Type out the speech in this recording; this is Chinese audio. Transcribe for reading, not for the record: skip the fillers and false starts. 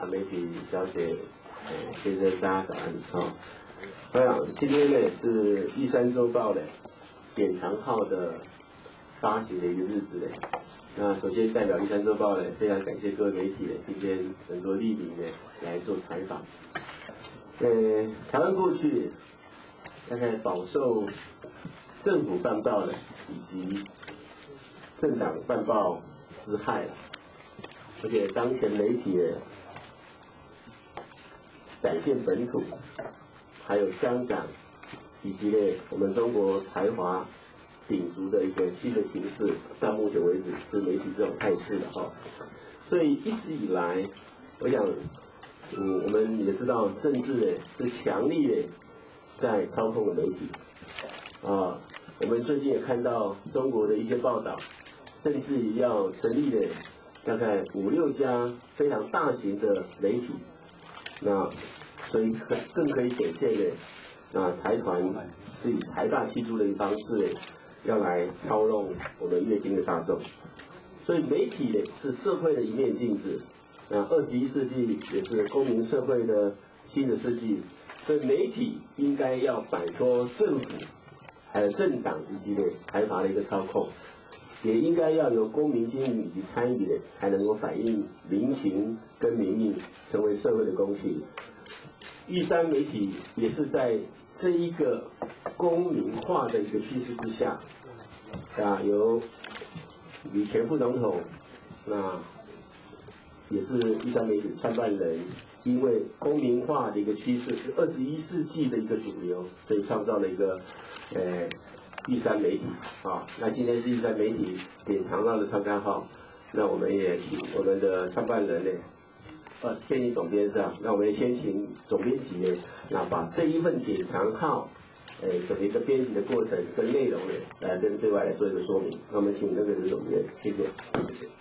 传媒体小姐，先生大家早安好。今天呢是玉山周报的典藏号的发行的一个日子呢。那首先代表玉山周报呢，非常感谢各位媒体呢今天能够莅临呢来做采访。台湾过去大概饱受政府办报呢以及政党办报之害了，而且当前媒体呢展现本土，还有香港以及呢我们中国台华鼎足的一个新的形势，到目前为止是媒体这种态势的哈。所以一直以来，我想，我们也知道政治呢是强力的在操控的媒体啊。我们最近也看到中国的一些报道，甚至于要成立的大概5、6家非常大型的媒体，那所以更可以显现的财团是以财大气粗的一个方式要来操弄我们阅听的大众。所以媒体呢是社会的一面镜子，那21世纪也是公民社会的新的世纪，所以媒体应该要摆脱政府还有政党以及财阀的一个操控，也应该要由公民经营以及参与的，才能够反映民情跟民意，成为社会的公信。玉山媒体也是在这一个公民化的一个趋势之下，由李前副总统，那也是玉山媒体创办人，因为公民化的一个趋势是21世纪的一个主流，所以创造了一个玉山媒体啊。那今天是玉山媒体典藏号的创刊号，那我们也请我们的创办人呢，建议总编上，那我们先请总编辑呢，那把这一份典藏号，整个一个编辑的过程跟内容呢，来跟对外来做一个说明。那我们请那个任总编，谢谢。